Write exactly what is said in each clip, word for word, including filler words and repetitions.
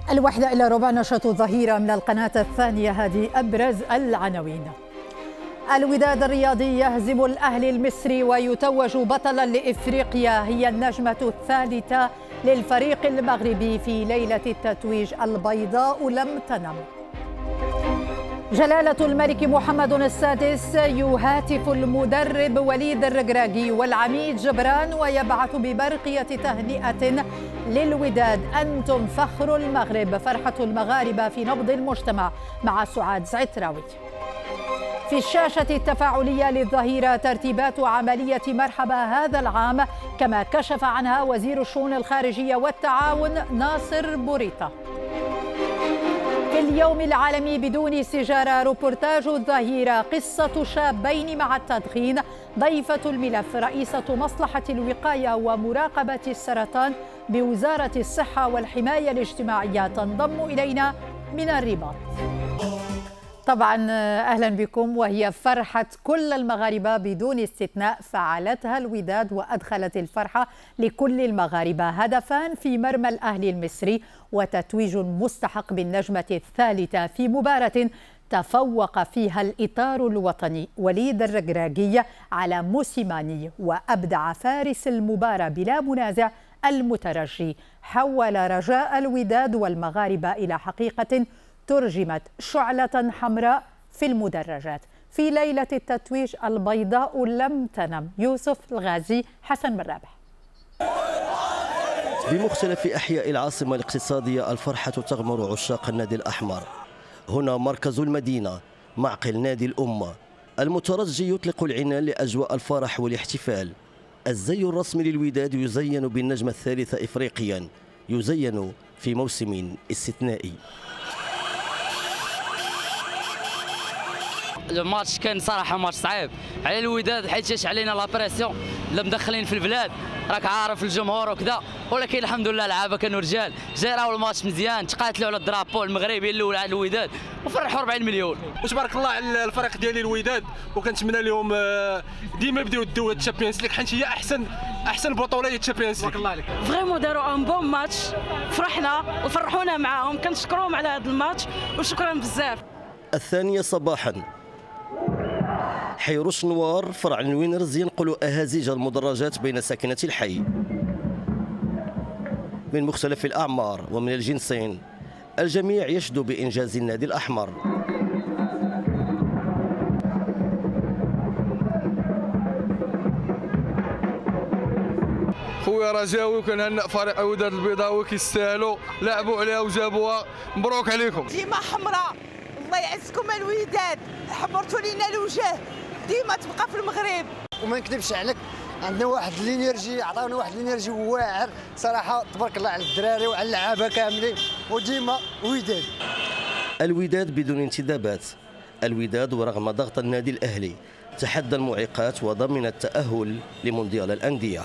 الواحدة إلى ربع نشرة الظهيرة من القناة الثانية. هذه أبرز العناوين. الوداد الرياضي يهزم الأهلي المصري ويتوج بطلا لإفريقيا. هي النجمة الثالثة للفريق المغربي في ليلة التتويج. البيضاء لم تنم. جلالة الملك محمد السادس يهاتف المدرب وليد الركراكي والعميد جبران ويبعث ببرقية تهنئة للوداد. أنتم فخر المغرب. فرحة المغاربة في نبض المجتمع مع سعاد زعتراوي. في الشاشة التفاعلية للظهيرة ترتيبات عملية مرحبا هذا العام كما كشف عنها وزير الشؤون الخارجية والتعاون ناصر بوريطة. في اليوم العالمي بدون سيجارة روبورتاج الظهيرة. قصة شابين مع التدخين. ضيفة الملف رئيسة مصلحة الوقاية ومراقبة السرطان بوزارة الصحة والحماية الاجتماعية تنضم إلينا من الرباط. طبعا أهلا بكم. وهي فرحة كل المغاربة بدون استثناء فعلتها الوداد وأدخلت الفرحة لكل المغاربة. هدفان في مرمى الأهلي المصري وتتويج مستحق بالنجمة الثالثة في مباراة تفوق فيها الإطار الوطني وليد الركراكي على موسيماني وأبدع فارس المباراة بلا منازع المترجي. حول رجاء الوداد والمغاربة إلى حقيقة ترجمت شعلة حمراء في المدرجات. في ليلة التتويج البيضاء لم تنم. يوسف الغازي، حسن بن رابح. بمختلف أحياء العاصمة الاقتصادية الفرحة تغمر عشاق النادي الأحمر. هنا مركز المدينة، معقل نادي الأمة. المترجي يطلق العنان لأجواء الفرح والاحتفال. الزي الرسمي للوداد يزين بالنجمة الثالثة إفريقيا، يزين في موسم استثنائي. الماتش كان صراحه ماتش صعيب على الوداد حيت جات علينا لا بريسيون لا مدخلين في البلاد، راك عارف الجمهور وكذا، ولكن الحمد لله لعابه كانوا رجال جراو الماتش مزيان، تقاتلوا على الدرابو المغربي الاول على الوداد وفرحوا أربعين مليون. وتبارك الله على الفريق ديالي الوداد، وكنتمنى لهم ديما يبداو يدوا الشامبيونز ليغ حيت هي احسن احسن بطوله هي الشامبيونز ليغ. الله عليك. فريمون داروا ان بون ماتش، فرحنا وفرحونا معاهم، كنشكرهم على هذا الماتش وشكرا بزاف. الثانيه صباحا حي روش نوار فرع الوينرز ينقل أهازيج المدرجات بين ساكنة الحي من مختلف الأعمار ومن الجنسين. الجميع يشدو بإنجاز النادي الأحمر. خويا رجاوي وكنهنئ فريق الوداد البيضاوي، كيستاهلوا، لعبوا عليها وجابوها، مبروك عليكم. ديما حمراء، الله يعزكم الوداد، حمرتوا لينا الوجه، ديما تبقى في المغرب. وما نكذبش عليك، عندنا واحد الانرجي، عطاونا واحد الانرجي واعر صراحه، تبارك الله على الدراري وعلى اللعابه كاملين، وديما وداد. الوداد بدون انتدابات. الوداد ورغم ضغط النادي الاهلي تحدى المعيقات وضمن التاهل لمونديال الانديه.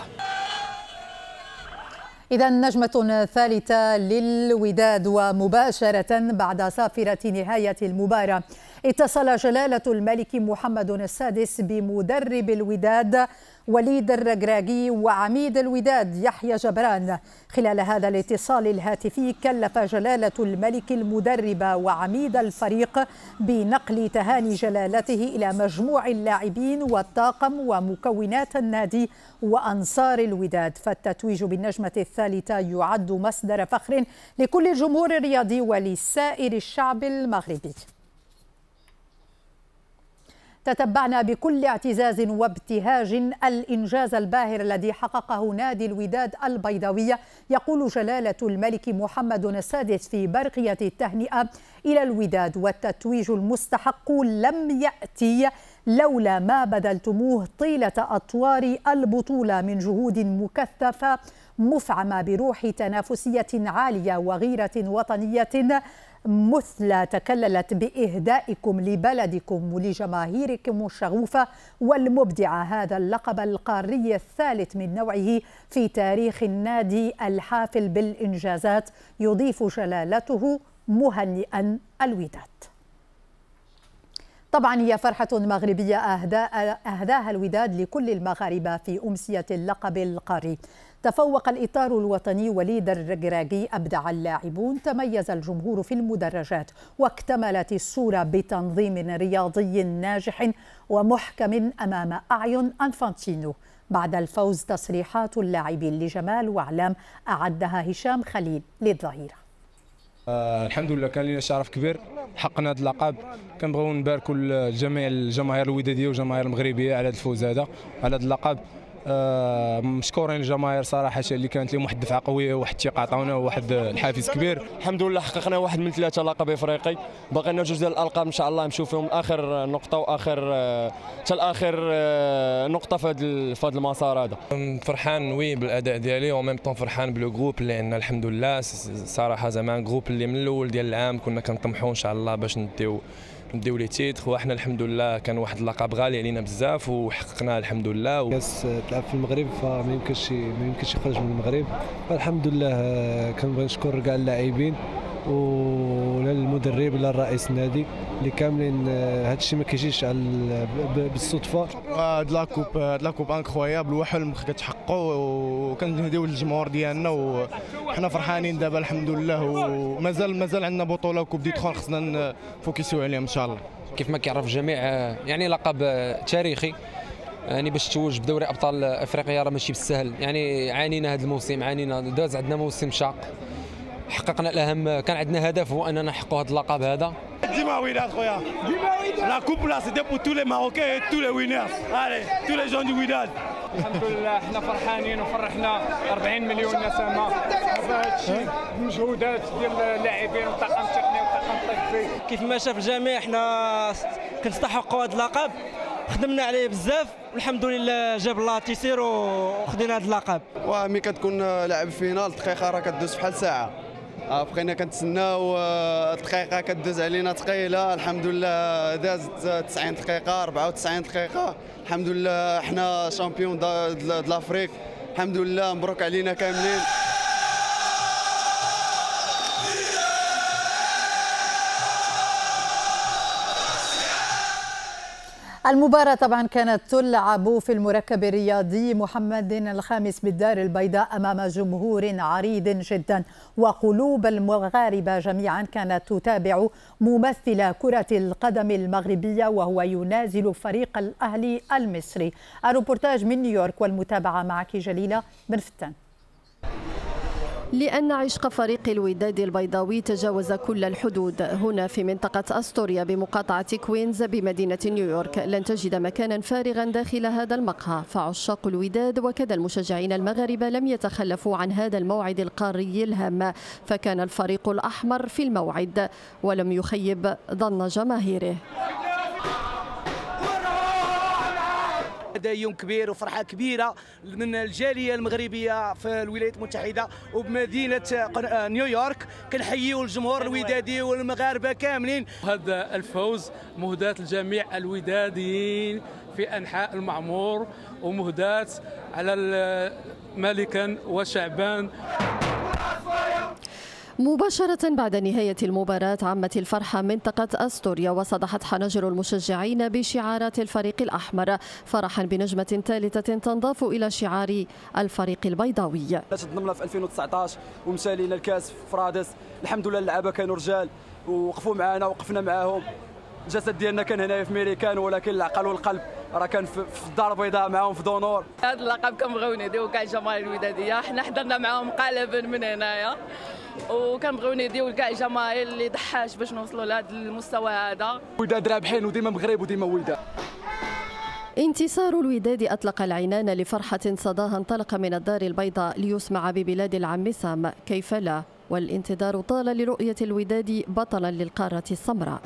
إذا نجمة ثالثة للوداد. ومباشرة بعد صافرة نهاية المباراة اتصل جلالة الملك محمد السادس بمدرب الوداد وليد الركراكي وعميد الوداد يحيى جبران. خلال هذا الاتصال الهاتفي كلف جلالة الملك المدرب وعميد الفريق بنقل تهاني جلالته إلى مجموع اللاعبين والطاقم ومكونات النادي وأنصار الوداد. فالتتويج بالنجمة الثالثة يعد مصدر فخر لكل الجمهور الرياضي ولسائر الشعب المغربي. تتبعنا بكل اعتزاز وابتهاج الإنجاز الباهر الذي حققه نادي الوداد البيضاوي. يقول جلالة الملك محمد السادس في برقية التهنئة إلى الوداد: والتتويج المستحق لم يأتي لولا ما بذلتموه طيلة أطوار البطولة من جهود مكثفة مفعمة بروح تنافسية عالية وغيرة وطنية مثلى تكللت بإهدائكم لبلدكم ولجماهيركم الشغوفة والمبدعة هذا اللقب القاري الثالث من نوعه في تاريخ النادي الحافل بالإنجازات. يضيف جلالته مهنئا الوداد. طبعا هي فرحة مغربية أهداها الوداد لكل المغاربة في أمسية اللقب القاري. تفوق الإطار الوطني وليد الركراكي، أبدع اللاعبون، تميز الجمهور في المدرجات، واكتملت الصورة بتنظيم رياضي ناجح ومحكم أمام أعين أنفانتينو. بعد الفوز تصريحات اللاعبين لجمال وعلام أعدها هشام خليل للظهيرة. آه الحمد لله كان لنا شرف كبير حقنا هذا اللقب. كنبغيو نباركوا لجميع الجماهير الوداديه والجماهير المغربيه على هذا الفوز هذا على هذا اللقب. آه مشكورين الجماهير صراحه اللي كانت لهم واحد الدفعه قويه وواحد الثقه عطاونا وواحد الحافز كبير. الحمد لله حققنا واحد من ثلاثه لقب افريقي، باقي لنا جوج ديال الالقاب ان شاء الله نمشيو فيهم اخر نقطه واخر حتى لاخر نقطه في هذا في هذا المسار هذا. فرحان وي بالاداء ديالي وميم طون فرحان بالو جروب لان الحمد لله صراحه زعما جروب اللي من الاول ديال العام كنا كنطمحوا ان شاء الله باش نديو نديو لي تيتر، وحنا الحمد لله كان واحد اللقب غالي علينا بزاف وحققناه الحمد لله. كاس تلعب في المغرب فما يمكنش ما يمكنش يخرج من المغرب، فالحمد لله كنبغي نشكر كاع اللاعبين ولا المدرب ولا الرئيس النادي اللي كاملين هذا الشيء ما كيجيش بالصدفه. هاد لاكوب هاد لاكوب انكرويابل وحلم كتحققوا وكنهديو للجمهور ديالنا وحنا فرحانين دابا الحمد لله، ومازال مازال عندنا بطوله وكوب دي تخون خصنا نفوكسيو عليهم ان شاء الله. كيف ما كيعرف الجميع يعني لقب تاريخي، يعني باش تتوج بدوري ابطال افريقيا راه ماشي بالسهل، يعني عانينا هذا الموسم، عانينا داز عندنا موسم شاق، حققنا الاهم، كان عندنا هدف هو اننا نحققوا هذا اللقب هذا. ديما وينار خويا، لا كوب لا سيتي بو تو لي ماروكان اي تو لي وينارز، الي تو لي جون دو وداد. الحمد لله حنا فرحانين وفرحنا أربعين مليون نسمه هذا الشيء بمجهودات ديال اللاعبين والطاقم التقني والطاقم الطبي. كيف ما شاف الجميع حنا كنستحقوا هذا اللقب، خدمنا عليه بزاف والحمد لله جاب الله تيسير وخدينا هذا اللقب. وملي كتكون لاعب فينال دقيقه راه كدوز بحال ساعه، بقينا كنتسناو دقيقه كدوز علينا ثقيله، الحمد لله دازت تسعين دقيقه أربعة وتسعين دقيقه، الحمد لله حنا شامبيون د لافريك، الحمد لله مبروك علينا كاملين. المباراة طبعا كانت تلعب في المركب الرياضي محمد الخامس بالدار البيضاء أمام جمهور عريض جدا، وقلوب المغاربة جميعا كانت تتابع ممثل كرة القدم المغربية وهو ينازل فريق الأهلي المصري. الروبورتاج من نيويورك والمتابعة معك جليلة بن فتان. لأن عشق فريق الوداد البيضاوي تجاوز كل الحدود. هنا في منطقة أستوريا بمقاطعة كوينز بمدينة نيويورك لن تجد مكانا فارغا داخل هذا المقهى، فعشاق الوداد وكذا المشجعين المغاربة لم يتخلفوا عن هذا الموعد القاري الهام، فكان الفريق الأحمر في الموعد ولم يخيب ظن جماهيره. هذا يوم كبير وفرحة كبيرة من الجالية المغربية في الولايات المتحدة وبمدينة نيويورك. كنحييو الجمهور الودادي والمغاربة كاملين. هذا الفوز مهداة لجميع الوداديين في أنحاء المعمور ومهداة على ملكا وشعبان. مباشرة بعد نهاية المباراة عمت الفرحة منطقة أستوريا وصدحت حناجر المشجعين بشعارات الفريق الأحمر فرحا بنجمة ثالثة تنضاف إلى شعار الفريق البيضاوي. تنضمنا في ألفين وتسعطاش ومشى لينا الكاس في فرادس، الحمد لله اللعابة كانوا رجال ووقفوا معنا وقفنا معاهم. الجسد ديالنا كان هنايا في ميريكان ولكن العقل والقلب راه كان في الدار البيضاء معاهم في دونور. هذا اللقب كنبغيو نديو كاع الجماهير الودادية، حنا حضرنا معاهم قالبا من هنايا وكنبغيو نديو كاع الجماهير اللي ضحاش باش نوصلوا لهذا المستوى هذا. وداد رابحين وديما مغرب وديما وداد. انتصار الوداد أطلق العنان لفرحة صداها انطلق من الدار البيضاء ليسمع ببلاد العم سام، كيف لا، والانتظار طال لرؤية الوداد بطلا للقارة السمراء.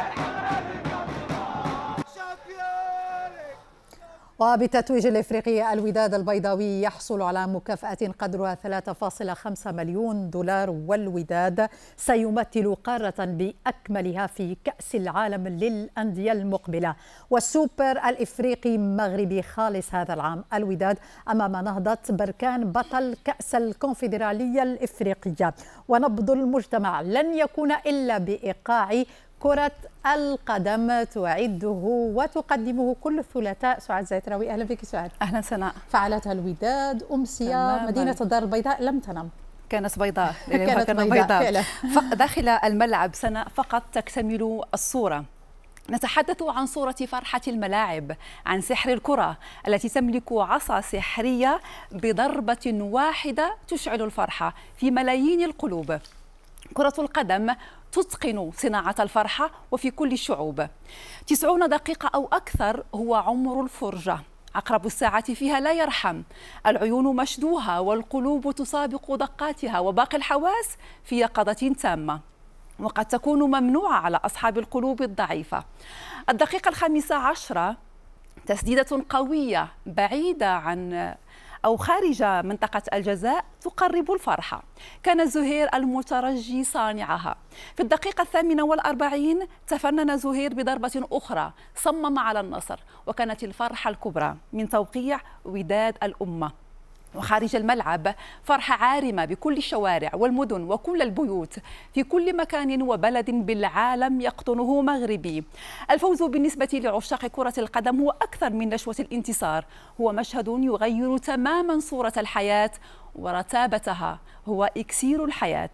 وبالتتويج الإفريقي الوداد البيضاوي يحصل على مكافأة قدرها ثلاثة فاصلة خمسة مليون دولار، والوداد سيمثل قارة بأكملها في كأس العالم للأندية المقبلة. والسوبر الإفريقي مغربي خالص هذا العام. الوداد أمام نهضة بركان بطل كأس الكونفدرالية الإفريقية. ونبض المجتمع لن يكون إلا بإيقاع كرة القدم تعده وتقدمه كل الثلاثاء سعاد زيتراوي. أهلا بك سعاد. أهلا سناء. فعلتها الوداد أمسية، مدينة الدار البيضاء لم تنم، كانت بيضاء كانت بيضاء, بيضاء. داخل الملعب سناء فقط تكتمل الصورة. نتحدث عن صورة فرحة الملاعب، عن سحر الكرة التي تملك عصا سحرية بضربة واحدة تشعل الفرحة في ملايين القلوب. كرة القدم تتقن صناعة الفرحة وفي كل الشعوب. تسعون دقيقة أو أكثر هو عمر الفرجة، عقرب الساعة فيها لا يرحم، العيون مشدوهة والقلوب تسابق دقاتها وباقي الحواس في يقظة تامة، وقد تكون ممنوعة على أصحاب القلوب الضعيفة. الدقيقة الخامسة عشرة تسديدة قوية بعيدة عن أو خارج منطقة الجزاء تقرب الفرحة، كان زهير المترجي صانعها. في الدقيقة الثامنة والأربعين تفنن زهير بضربة أخرى صمم على النصر، وكانت الفرحة الكبرى من توقيع وداد الأمة. وخارج الملعب فرحة عارمة بكل الشوارع والمدن وكل البيوت في كل مكان وبلد بالعالم يقطنه مغربي. الفوز بالنسبة لعشاق كرة القدم هو أكثر من نشوة الانتصار، هو مشهد يغير تماما صورة الحياة ورتابتها، هو إكسير الحياة.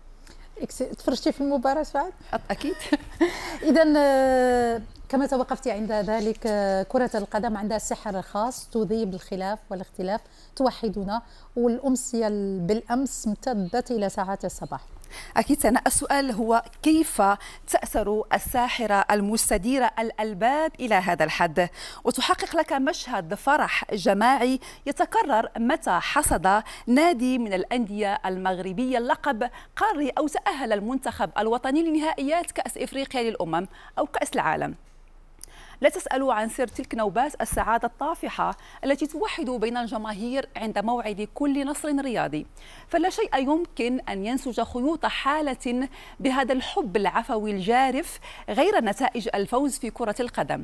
تفرجتي في المباراة سعاد؟ أكيد. إذا كما توقفتي عند ذلك، كرة القدم عندها سحر خاص، تذيب الخلاف والاختلاف، توحدنا، والأمسية بالأمس امتدت إلى ساعات الصباح. أكيد سنة. السؤال هو كيف تأثر الساحرة المستديرة الألباب إلى هذا الحد وتحقق لك مشهد فرح جماعي يتكرر متى حصد نادي من الأندية المغربية اللقب قاري أو تأهل المنتخب الوطني لنهائيات كأس إفريقيا للأمم أو كأس العالم. لا تسألوا عن سر تلك نوبات السعادة الطافحة التي توحد بين الجماهير عند موعد كل نصر رياضي، فلا شيء يمكن أن ينسج خيوط حالة بهذا الحب العفوي الجارف غير نتائج الفوز في كرة القدم.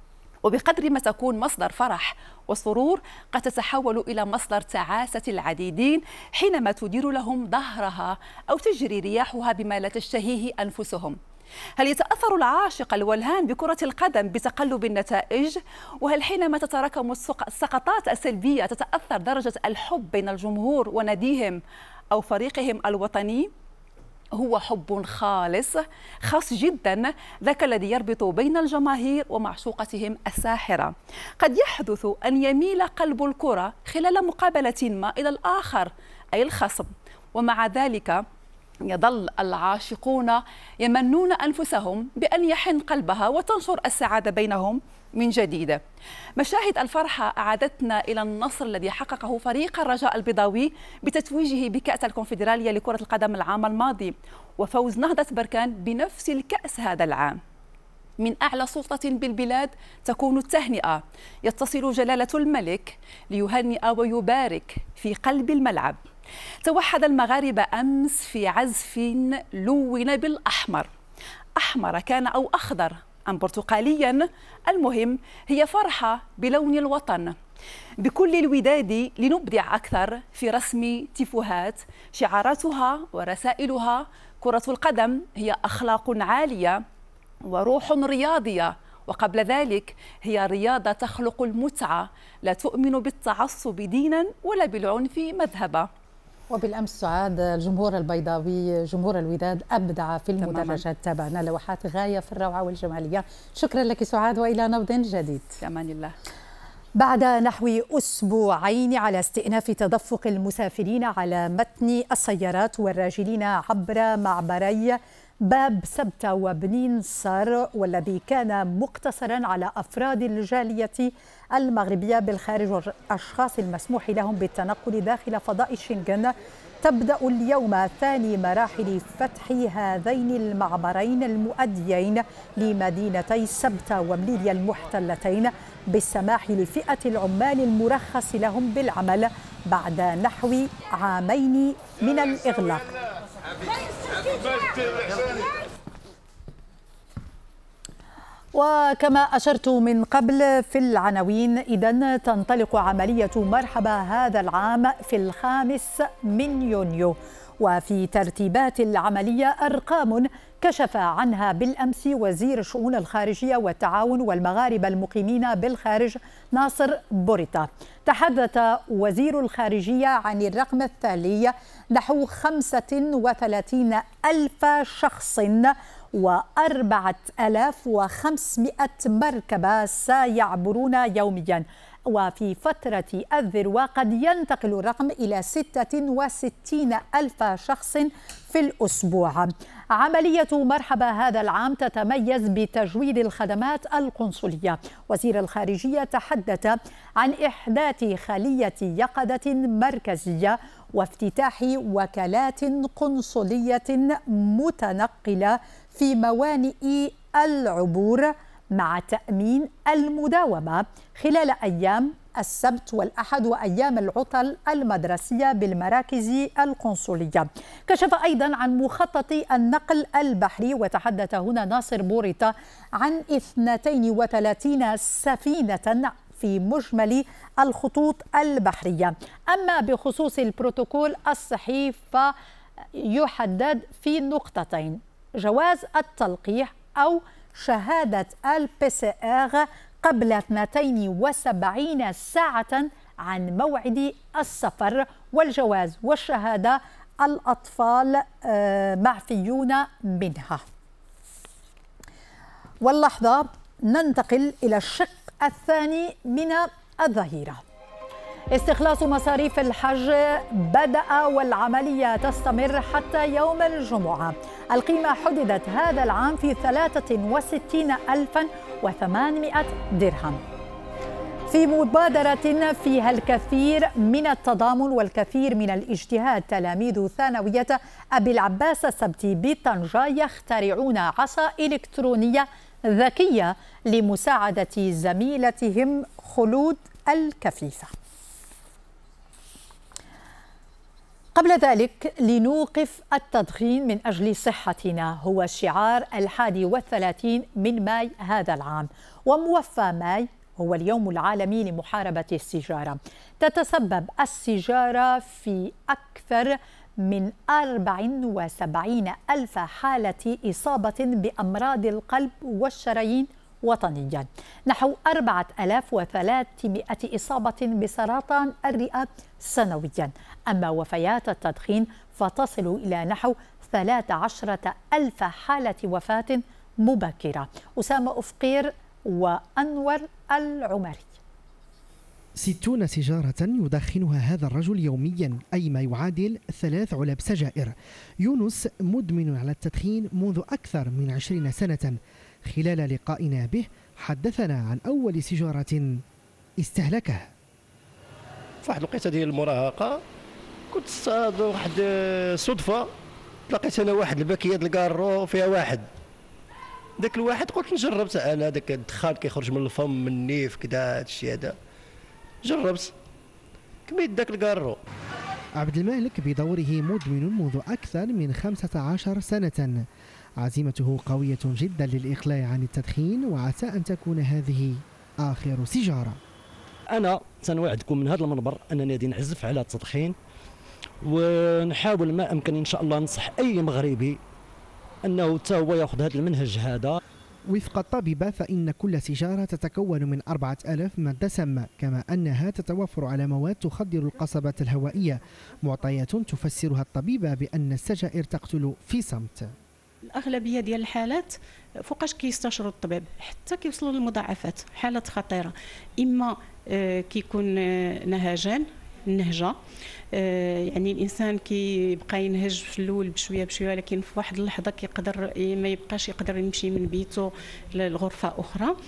وبقدر ما تكون مصدر فرح وسرور قد تتحول إلى مصدر تعاسة العديدين حينما تدير لهم ظهرها أو تجري رياحها بما لا تشتهيه أنفسهم. هل يتأثر العاشق الولهان بكرة القدم بتقلب النتائج؟ وهل حينما تتراكم السقطات السلبية تتأثر درجة الحب بين الجمهور وناديهم أو فريقهم الوطني؟ هو حب خالص خاص جدا، ذاك الذي يربط بين الجماهير ومعشوقتهم الساحرة. قد يحدث أن يميل قلب الكرة خلال مقابلة ما إلى الآخر أي الخصم، ومع ذلك يظل العاشقون يمنون أنفسهم بأن يحن قلبها وتنشر السعادة بينهم من جديد. مشاهد الفرحة أعادتنا إلى النصر الذي حققه فريق الرجاء البيضاوي بتتويجه بكأس الكونفدرالية لكرة القدم العام الماضي، وفوز نهضة بركان بنفس الكأس هذا العام. من أعلى سلطة بالبلاد تكون التهنئة، يتصل جلالة الملك ليهنئ ويبارك في قلب الملعب. توحد المغاربة أمس في عزف لون بالأحمر، أحمر كان أو أخضر أم برتقاليا، المهم هي فرحة بلون الوطن. بكل الوداد لنبدع أكثر في رسم تيفوهات شعاراتها ورسائلها. كرة القدم هي أخلاق عالية وروح رياضية، وقبل ذلك هي رياضة تخلق المتعة، لا تؤمن بالتعصب دينا ولا بالعنف مذهبا. وبالأمس سعاد الجمهور البيضاوي جمهور الوداد أبدع في المدرجات، تابعنا لوحات غاية في الروعة والجمالية. شكرا لك سعاد وإلى نبض جديد. في أمان الله. بعد نحو أسبوعين على استئناف تدفق المسافرين على متن السيارات والراجلين عبر معبري باب سبتة وبنين صار، والذي كان مقتصرا على أفراد الجالية المغربية بالخارج والأشخاص المسموح لهم بالتنقل داخل فضاء شنغن، تبدأ اليوم ثاني مراحل فتح هذين المعبرين المؤديين لمدينتي سبتة ومليليا المحتلتين بالسماح لفئة العمال المرخص لهم بالعمل بعد نحو عامين من الإغلاق. وكما أشرت من قبل في العناوين، إذن تنطلق عملية مرحبا هذا العام في الخامس من يونيو، وفي ترتيبات العملية أرقام كشف عنها بالأمس وزير الشؤون الخارجية والتعاون والمغاربة المقيمين بالخارج ناصر بوريتا. تحدث وزير الخارجية عن الرقم التالي: نحو خمسة وثلاثين ألف شخص وأربعة آلاف وخمسمائة مركبة سيعبرون يوميا، وفي فترة الذروة قد ينتقل الرقم إلى ستة وستين ألف شخص في الأسبوع. عملية مرحبا هذا العام تتميز بتجويد الخدمات القنصلية. وزير الخارجية تحدث عن إحداث خلية يقظة مركزية وافتتاح وكالات قنصلية متنقلة في موانئ العبور مع تأمين المداومة خلال أيام السبت والأحد وأيام العطل المدرسية بالمراكز القنصلية. كشف أيضا عن مخطط النقل البحري، وتحدث هنا ناصر بوريتا عن اثنتين وثلاثين سفينة في مجمل الخطوط البحرية. أما بخصوص البروتوكول الصحي فيحدد في نقطتين: جواز التلقيح أو شهادة البي سي آر قبل اثنتين وسبعين ساعة عن موعد السفر، والجواز والشهادة الأطفال معفيون منها. واللحظة ننتقل إلى الشق الثاني من الظهيرة. استخلاص مصاريف الحج بدأ والعملية تستمر حتى يوم الجمعة. القيمة حددت هذا العام في ثلاثة وستين ألفا وثمانمائة درهم، في مبادرة فيها الكثير من التضامن والكثير من الاجتهاد. تلاميذ ثانوية أبي العباس السبتي بطنجة يخترعون عصا إلكترونية ذكية لمساعدة زميلتهم خلود الكفيفة. قبل ذلك، لنوقف التدخين من أجل صحتنا هو الشعار الحادي والثلاثين من ماي هذا العام، وموفى ماي هو اليوم العالمي لمحاربة السيجارة. تتسبب السيجارة في أكثر من أربعة وسبعين ألف حالة إصابة بأمراض القلب والشرايين وطنيا، نحو أربعة آلاف وثلاثمائة إصابة بسرطان الرئة سنويا. أما وفيات التدخين فتصل إلى نحو ثلاث عشرة ألف حالة وفاة مبكرة. أسامة أفقير وأنور العمري. ستون سيجارة يدخنها هذا الرجل يوميا، أي ما يعادل ثلاث علب سجائر. يونس مدمن على التدخين منذ أكثر من عشرين سنة. خلال لقائنا به حدثنا عن أول سيجارة استهلكها. في واحد الوقيته ديال المراهقة كنت صاد واحد صدفة، لقيت أنا واحد الباكية ديال الكارو فيها واحد. ذاك الواحد قلت نجرب انا، داك الدخان كيخرج من الفم من النيف كذا، هادشي هذا جربت كميت داك الكارو. عبد المالك بدوره مدمن منذ أكثر من خمسة عشر سنة. عزيمته قوية جدا للإقلاع عن التدخين، وعسى أن تكون هذه آخر سيجارة. أنا سنوعدكم من هذا المنبر أنني غادي نعزف على التدخين، ونحاول ما أمكن إن شاء الله ننصح أي مغربي أنه حتى هو يأخذ هذا المنهج هذا. وفق الطبيبة فإن كل سيجارة تتكون من أربعة آلاف مادة سامة، كما أنها تتوفر على مواد تخدر القصبة الهوائية، معطيات تفسرها الطبيبة بأن السجائر تقتل في صمت. الأغلبية ديال الحالات فوقاش كيستشروا الطبيب حتى كيوصلوا للمضاعفات، حالات خطيرة، إما كيكون نهجان النهجة، يعني الانسان كيبقى ينهج في الاول بشويه بشويه، لكن في واحد اللحظه كيقدر ما يبقاش يقدر يمشي من بيته لغرفه اخرى،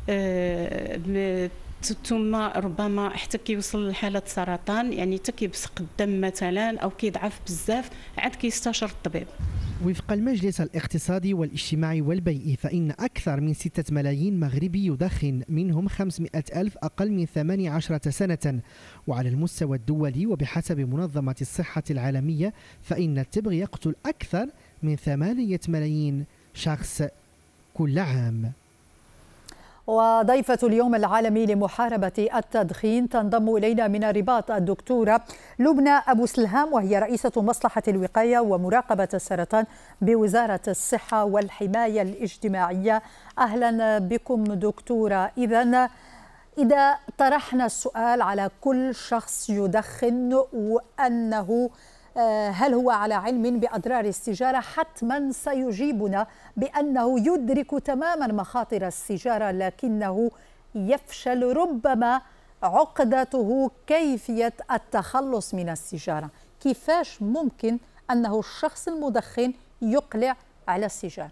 ثم ربما حتى كيوصل لحاله سرطان، يعني حتى كيبسق الدم مثلا او كيضعف بزاف، عاد كيستشير الطبيب. وفق المجلس الاقتصادي والاجتماعي والبيئي فإن أكثر من ستة ملايين مغربي يدخن، منهم خمسمائة ألف أقل من ثمانية عشر سنة. وعلى المستوى الدولي وبحسب منظمة الصحة العالمية فإن التبغ يقتل أكثر من ثمانية ملايين شخص كل عام. وضيفة اليوم العالمي لمحاربة التدخين تنضم إلينا من الرباط الدكتورة لبنى أبو سلهام، وهي رئيسة مصلحة الوقاية ومراقبة السرطان بوزارة الصحة والحماية الاجتماعية. أهلا بكم دكتورة. إذن إذا طرحنا السؤال على كل شخص يدخن وأنه هل هو على علم بأضرار السيجارة، حتما سيجيبنا بأنه يدرك تماما مخاطر السيجارة، لكنه يفشل ربما عقدته كيفية التخلص من السيجارة. كيفاش ممكن أنه الشخص المدخن يقلع على السيجارة؟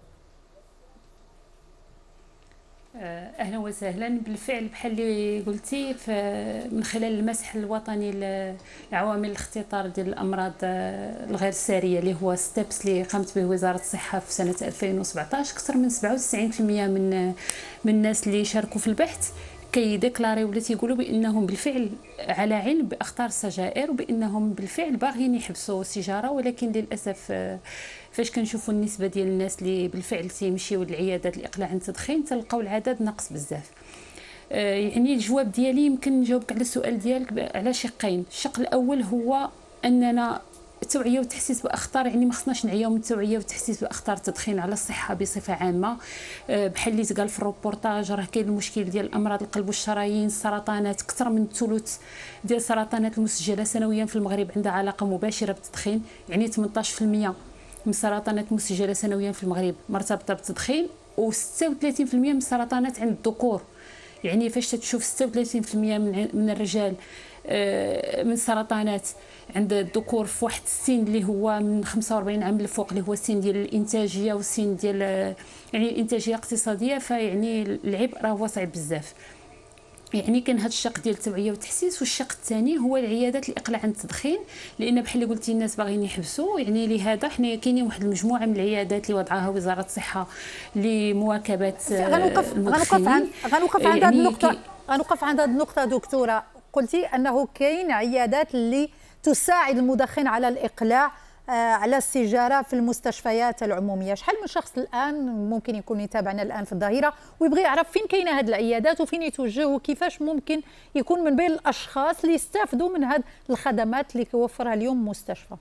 اهلا وسهلا. بالفعل بحال اللي قلتي من خلال المسح الوطني لعوامل الاختطار ديال الامراض الغير ساريه اللي هو ستيبس اللي قامت به وزاره الصحه في سنه ألفين وسبعطاش، اكثر من سبعة وتسعين بالمئة من من الناس اللي شاركوا في البحث كيديكلاريو ولا تيقولوا بانهم بالفعل على علم باخطار السجائر وبانهم بالفعل باغيين يحبسوا السيجاره، ولكن للاسف فاش كنشوفوا النسبه ديال الناس اللي بالفعل تيمشيو للعيادات الاقلاع عن التدخين تلقاو العدد ناقص بزاف. يعني الجواب ديالي يمكن نجاوبك على السؤال ديالك على شقين. الشق الاول هو اننا التوعيه والتحسيس باخطار، يعني ما خصناش نعياو من التوعيه والتحسيس باخطار التدخين على الصحه بصفه عامه. بحال اللي تقال في الروبورتاج راه كاين المشكل ديال امراض القلب والشرايين، السرطانات. اكثر من الثلث ديال السرطانات المسجله سنويا في المغرب عندها علاقه مباشره بالتدخين، يعني ثمنطاش بالمئة من السرطانات المسجله سنويا في المغرب مرتبطه بالتدخين، وستة وثلاثين بالمئة من السرطانات عند الذكور. يعني فاش تشوف ستة وثلاثين بالمئة من الرجال من السرطانات عند الذكور في واحد السن اللي هو من خمسة وأربعين عام للفوق، اللي هو السن ديال الانتاجيه والسن ديال يعني الانتاجيه الاقتصاديه، فيعني العبء راه هو صعيب بزاف. يعني كان هذا الشق ديال التوعيه والتحسيس. والشق الثاني هو العيادات الاقلاع عن التدخين، لان بحال اللي قلتي الناس باغيين يحبسوا. يعني لهذا حنا كاينين واحد المجموعه من العيادات اللي وضعها وزاره الصحه لمواكبه غنوقف غنوقف عند غنوقف عند هذه النقطه غنوقف عند هذه النقطه دكتوره. قلتي انه كاين عيادات اللي تساعد المدخن على الاقلاع على السيجاره في المستشفيات العموميه. شحال من شخص الان ممكن يكون يتابعنا الان في الظهيره ويبغي يعرف فين كاينه هذه العيادات وفين يتوجهوا، وكيفاش ممكن يكون من بين الاشخاص اللي يستافدوا من هذه الخدمات اللي كيوفرها اليوم مستشفى؟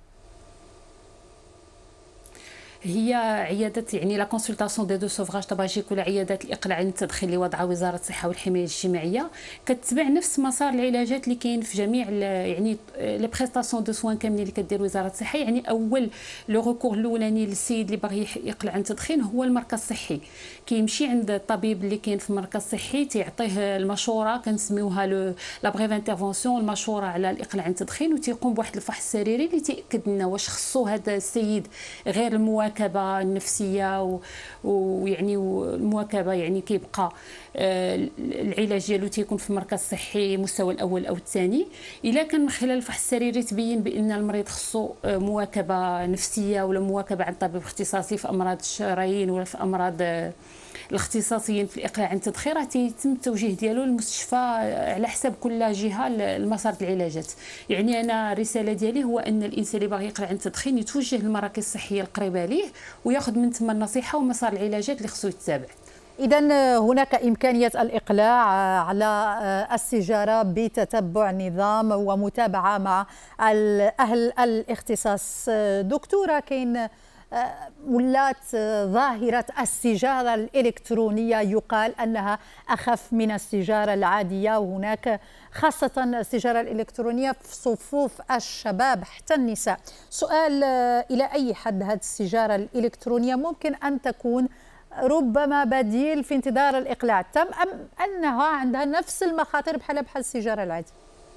هي عيادات يعني لا كونسلطاسيون دي دو سوفراج طباجيك ولا عيادات الاقلاع عن التدخين اللي وضعها وزاره الصحه والحمايه الاجتماعيه كتتبع نفس مسار العلاجات اللي كاين في جميع يعني لي بريستاسيون دو سوان كاملين اللي كدير وزاره الصحه. يعني اول لو ريكور الاولاني للسيد اللي باغي يقلع عن التدخين هو المركز الصحي، كيمشي عند الطبيب اللي كاين في المركز الصحي تيعطيه المشوره كنسميوها لو لا بريف انترفونسيون، المشوره على الاقلاع عن التدخين، وتيقوم بواحد الفحص سريري اللي تياكد لنا واش خصو هذا السيد غير المواكبه النفسيه ويعني المواكبه يعني كيبقى العلاج ديالو تيكون في المركز الصحي المستوى الاول او الثاني. الا كان من خلال الفحص السريري تبين بان المريض خصو مواكبه نفسيه ولا مواكبه عند طبيب اختصاصي في امراض الشرايين ولا في امراض الاختصاصيين في الاقلاع عن التدخين، راه تيتم التوجيه ديالو للمستشفى على حسب كل جهه المسار العلاجات. يعني انا الرساله ديالي هو ان الانسان اللي باغي يقلع عن التدخين يتوجه للمراكز الصحيه القريبه ليه وياخذ من ثم النصيحه ومسار العلاجات اللي خصو يتبع. إذا هناك إمكانية الإقلاع على السيجارة بتتبع نظام ومتابعة مع أهل الاختصاص. دكتورة، كاين ولات ظاهرة السيجارة الإلكترونية يقال أنها أخف من السيجارة العادية، وهناك خاصة السيجارة الإلكترونية في صفوف الشباب حتى النساء. سؤال: إلى أي حد هذه السيجارة الإلكترونية ممكن أن تكون ربما بديل في انتظار الإقلاع التام، أم أنها عندها نفس المخاطر بحال بحال السيجارة العادية؟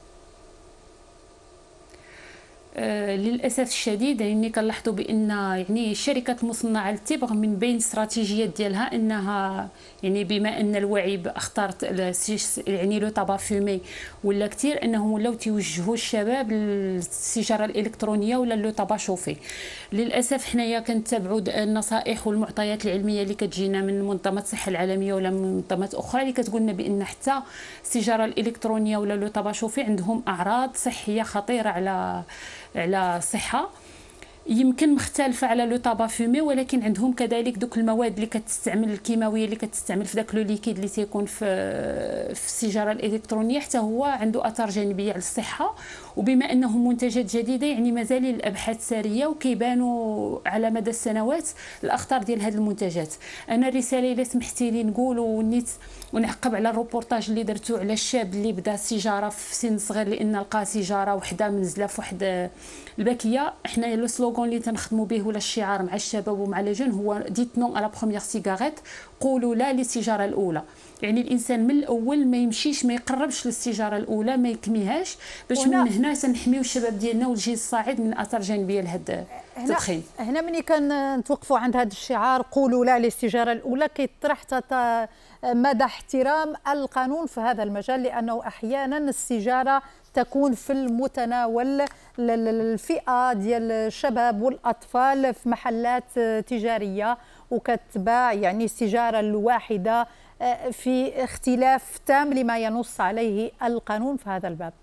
آه للاسف الشديد يعني كنلاحظوا بان يعني الشركات المصنعه للتبغ من بين الاستراتيجيات ديالها انها يعني بما ان الوعي باخطار يعني لو طابا فومي ولا كثير انهم ولاو تيوجهوا الشباب للسيجاره الالكترونيه ولا لو طابا شوفي. للاسف حنايا كنتابعوا النصائح والمعطيات العلميه اللي كتجينا من منظمه الصحه العالميه ولا من منظمات اخرى اللي كتقول لنا بان حتى السيجاره الالكترونيه ولا لو طابا شوفي عندهم اعراض صحيه خطيره على على الصحه. يمكن مختلفه على لو طابا فومي، ولكن عندهم كذلك دوك المواد اللي كتستعمل الكيماويه اللي كتستعمل في داك لو ليكيد اللي تيكون في في السيجاره الالكترونيه، حتى هو عنده اثار جانبيه على الصحه. وبما انه منتجات جديده يعني مازال الابحاث ساريه وكيبانوا على مدى السنوات الاخطار ديال هذه المنتجات. انا الرساله الا سمحتي لي نقول ونيت ونعقب على الروبورتاج اللي درتو على الشاب اللي بدا السيجاره في سن صغير لان لقى سيجاره وحده منزله في واحد الباكيه. حنا لو سلوغون اللي تنخدموا به ولا الشعار مع الشباب ومع لي جون هو ديت نون على بروميير سيجاريت، قولوا لا للسيجاره الاولى. يعني الانسان من الاول ما يمشيش ما يقربش للسيجاره الاولى ما يكميهاش، باش من هنا سنحميو الشباب ديالنا والجيل الصاعد من اثار جانبيه لهذا التدخين. هنا ملي كنتوقفوا عند هذا الشعار قولوا لا للسيجاره الاولى كيطرح مدى احترام القانون في هذا المجال، لانه احيانا السيجاره تكون في المتناول الفئه ديال الشباب والاطفال في محلات تجاريه وكتباع يعني السيجاره الواحده في اختلاف تام لما ينص عليه القانون في هذا الباب.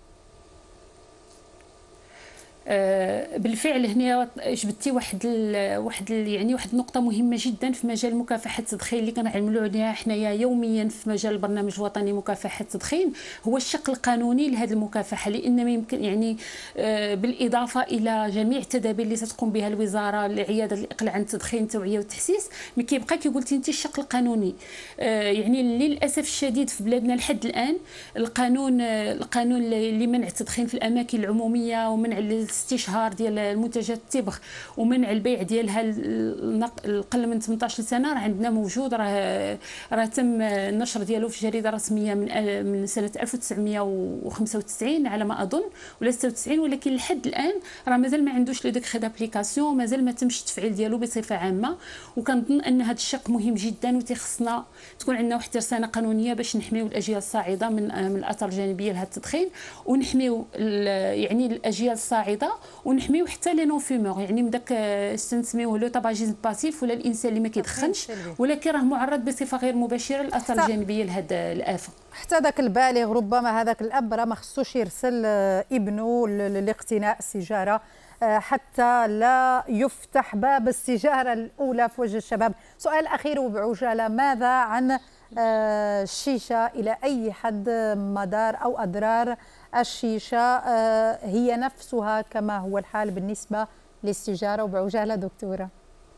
بالفعل هنا جبتي واحد ال واحد ال يعني واحد النقطه مهمه جدا في مجال مكافحه التدخين اللي كنعملوا عليها حنايا يوميا في مجال البرنامج الوطني مكافحه التدخين، هو الشق القانوني لهذه المكافحه. لان ما يمكن يعني بالاضافه الى جميع التدابير اللي تقوم بها الوزاره لعياده الاقلاع عن التدخين التوعيه والتحسيس، ما كيبقى كي قلتي انت الشق القانوني. يعني للاسف الشديد في بلادنا لحد الان القانون القانون لمنع التدخين في الاماكن العموميه ومنع الاستشهار ديال المنتجات التبغ ومنع البيع ديالها اقل من ثمنطاش سنه راه عندنا موجود، راه راه تم النشر ديالو في جريده رسميه من من سنه ألف وتسعمائة وخمسة وتسعين على ما اظن ولا ستة وتسعين، ولكن لحد الان راه مازال ما عندوش لو ديكري دابليكاسيون، مازال ما تمش التفعيل ديالو بصفه عامه. وكنظن ان هذا الشق مهم جدا وتيخصنا تكون عندنا واحد الترسانه قانونيه باش نحميو الاجيال الصاعده من من الاثار الجانبيه لهذا التدخين، ونحميو يعني الاجيال الصاعده ونحميو حتى لي نون فيمور، يعني من داك نسميوه لو طاباجيزم باسيف ولا الانسان اللي ما كيدخنش ولكن راه معرض بصفه غير مباشره للاثار الجانبيه لهذه الافه. حتى ذاك البالغ ربما هذاك الاب راه ما خصوش يرسل ابنه لاقتناء السيجاره حتى لا يفتح باب السيجاره الاولى في وجه الشباب. سؤال اخير وبعجاله، ماذا عن الشيشه؟ الى اي حد مدار او اضرار الشيشه هي نفسها كما هو الحال بالنسبه للسيجاره؟ وبعجاله دكتوره.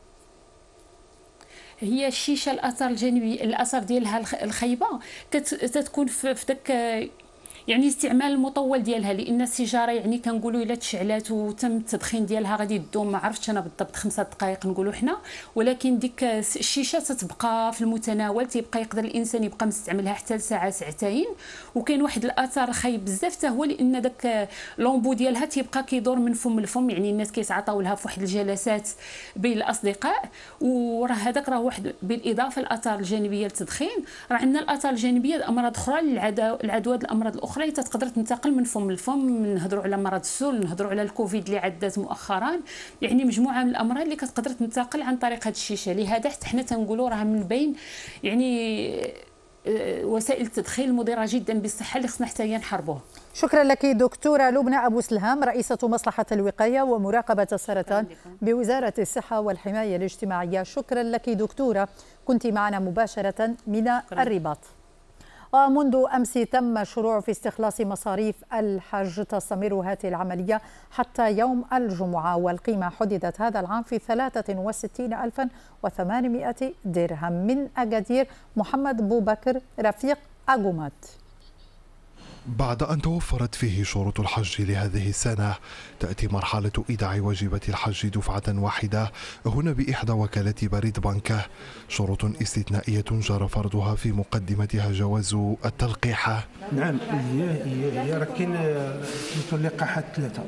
هي الشيشه الاثار الجانبي الاثار ديالها الخايبه كتكون في داك يعني استعمال المطول ديالها، لان السيجاره يعني كنقولوا الا تشعلات وتم التدخين ديالها غادي تدوم ما عرفتش انا بالضبط خمسة دقائق نقولوا حنا، ولكن ديك الشيشه تتبقى في المتناول، تيبقى يقدر الانسان يبقى مستعملها حتى لساعه ساعتين. وكاين واحد الاثار خايب بزاف حتى هو لان داك لومبو ديالها تيبقى كيدور من فم لفم، يعني الناس كيتعاطاو لها في واحد الجلسات بين الاصدقاء. وراه هذاك راه واحد بالاضافه للاثار الجانبيه للتدخين راه عندنا الاثار الجانبيه الامراض اخرى العدوى الامراض الاخرى اللي تقدر تنتقل من فم لفم. نهضروا على مرض السل، نهضروا على الكوفيد اللي عدات مؤخرا، يعني مجموعه من الامراض اللي كتقدر تنتقل عن طريق هذه الشيشه. لهذا حتى حنا تنقولوا راه من بين يعني وسائل التدخين المضره جدا بالصحه اللي خصنا حتى هي نحاربوها. شكرا لك دكتوره لبنى أبو سلهام، رئيسه مصلحه الوقايه ومراقبه السرطان بوزاره الصحه والحمايه الاجتماعيه. شكرا لك دكتوره، كنت معنا مباشره من الرباط. ومنذ أمس تم الشروع في استخلاص مصاريف الحج، تستمر هذه العملية حتى يوم الجمعة، والقيمة حددت هذا العام في ثلاثة وستين ألفا وثمانمائة درهم. من أكادير محمد بوبكر رفيق أجومات. بعد أن توفرت فيه شروط الحج لهذه السنة، تأتي مرحلة إيداع واجبات الحج دفعة واحدة هنا بإحدى وكالات بريد بنكة. شروط استثنائية جرى فرضها في مقدمتها جواز التلقيح. نعم، هي هي هي راه كاين اللقاحات ثلاثة.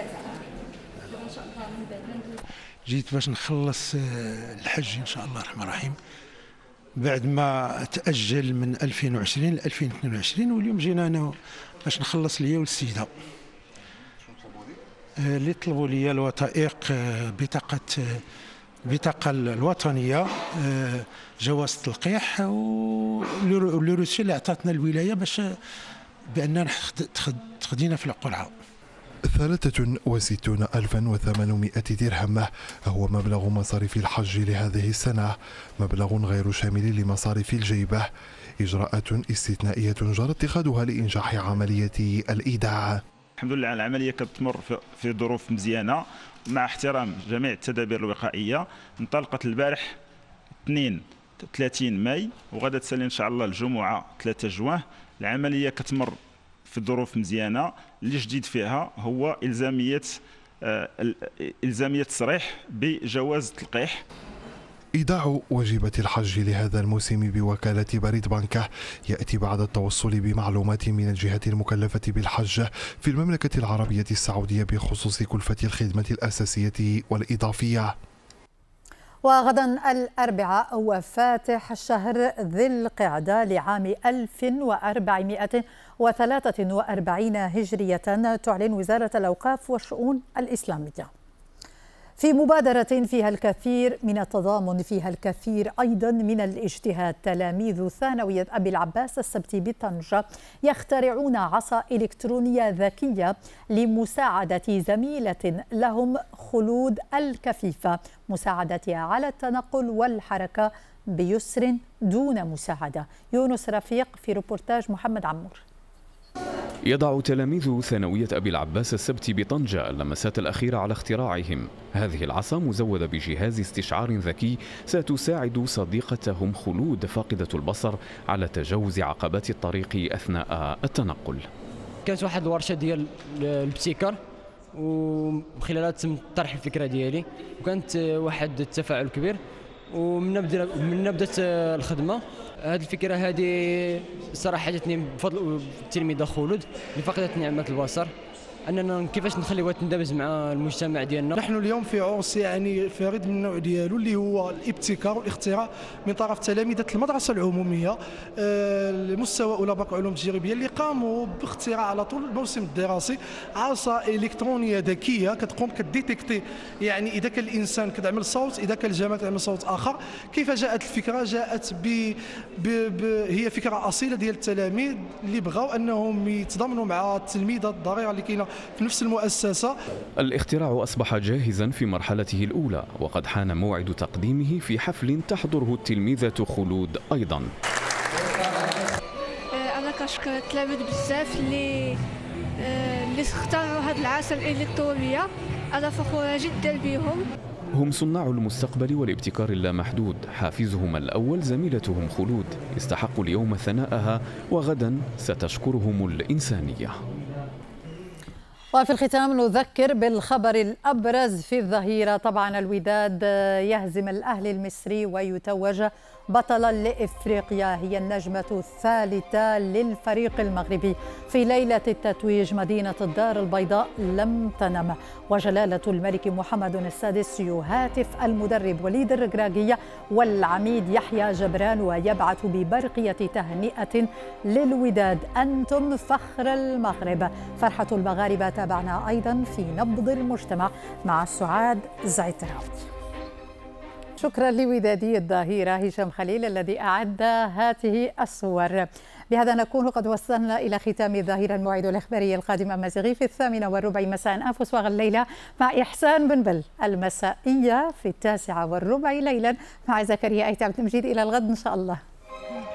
جيت باش نخلص الحج إن شاء الله الرحمن الرحيم بعد ما تأجل من ألفين وعشرين ل ألفين واثنين وعشرين، واليوم جينا أنا باش نخلص ليا والسيدة اللي طلبوا لي الوثائق، بطاقة البطاقة الوطنية، جواز التلقيح ولو روسي اللي عطاتنا الولاية باش بأننا تخدينا في القرعة. ثلاثة وستون ألفا وثمانمائة درهم هو مبلغ مصاريف الحج لهذه السنة، مبلغ غير شامل لمصاريف الجيبة. إجراءات استثنائية جرى اتخاذها لإنجاح عملية الإيداع. الحمد لله العملية كتمر في ظروف مزيانة مع احترام جميع التدابير الوقائية. انطلقت البارح اثنين وثلاثين ماي وغدا تسالي إن شاء الله الجمعة ثلاثة جوان. العملية كتمر في ظروف مزيانة. اللي جديد فيها هو إلزامية إلزامية التصريح بجواز التلقيح. إيداع واجبة الحج لهذا الموسم بوكالة بريد بانكه يأتي بعد التوصل بمعلومات من الجهات المكلفة بالحج في المملكة العربية السعودية بخصوص كلفة الخدمة الأساسية والإضافية. وغدا الأربعاء وفاتح شهر ذي القعدة لعام ألف وأربعمائة وثلاثة وأربعين هجرية، تعلن وزارة الأوقاف والشؤون الإسلامية. في مبادرة فيها الكثير من التضامن، فيها الكثير أيضا من الاجتهاد، تلاميذ ثانوية أبي العباس السبتي بطنجة يخترعون عصا إلكترونية ذكية لمساعدة زميلة لهم خلود الكفيفة، مساعدتها على التنقل والحركة بيسر دون مساعدة. يونس رفيق في روبورتاج محمد عمور. يضع تلاميذ ثانوية أبي العباس السبتي بطنجة اللمسات الأخيرة على اختراعهم. هذه العصا مزودة بجهاز استشعار ذكي ستساعد صديقتهم خلود فاقدة البصر على تجاوز عقبات الطريق أثناء التنقل. كانت واحد الورشة ديال الابتكار وخلالها تم طرح الفكرة ديالي، وكانت واحد التفاعل كبير، ومن بدأ من بدات الخدمة. هذه الفكرة هذه صراحة جاتني بفضل التلميذة خلود اللي فقدت نعمة البصر، اننا كيفاش نخليوها تندمج مع المجتمع ديالنا. نحن اليوم في عرس يعني فريد من النوع ديالو اللي هو الابتكار والاختراع من طرف تلامذة المدرسة العمومية لمستوى أولى باك علوم تجريبية اللي قاموا باختراع على طول الموسم الدراسي عصا إلكترونية ذكية كتقوم كديتيكتي، يعني إذا كان الإنسان كتعمل صوت، إذا كان الجماعة تعمل صوت آخر. كيف جاءت الفكرة؟ جاءت ب... ب... ب... هي فكرة أصيلة ديال التلاميذ اللي بغاو أنهم يتضامنوا مع التلميذة الضريرة اللي كاينة في نفس المؤسسة. الاختراع أصبح جاهزا في مرحلته الأولى، وقد حان موعد تقديمه في حفل تحضره التلميذة خلود أيضا. أنا كنشكر التلاميذ بزاف اللي اللي اخترعوا هذه العصا الإلكترونية، أنا فخورة جدا بهم. هم صناع المستقبل والابتكار اللامحدود، حافزهم الأول زميلتهم خلود، استحقوا اليوم ثناءها وغدا ستشكرهم الإنسانية. وفي الختام نذكر بالخبر الأبرز في الظهيرة. طبعا الوداد يهزم الأهلي المصري ويتوج بطلا لإفريقيا، هي النجمة الثالثة للفريق المغربي. في ليلة التتويج مدينة الدار البيضاء لم تنم، وجلالة الملك محمد السادس يهاتف المدرب وليد الركراكي والعميد يحيى جبران ويبعث ببرقية تهنئة للوداد: أنتم فخر المغرب. فرحة المغاربة تابعنا أيضا في نبض المجتمع مع سعاد زعتراوي. شكرا لودادي الظهيرة هشام خليل الذي أعد هذه الصور. بهذا نكون قد وصلنا إلى ختام الظهيرة، الموعد الإخباري القادم أمازيغي في الثامنة والربع مساء أنفس وغ الليلة مع إحسان بن بل، المسائية في التاسعة والربع ليلا مع زكريا أيت عبد المجيد. إلى الغد إن شاء الله.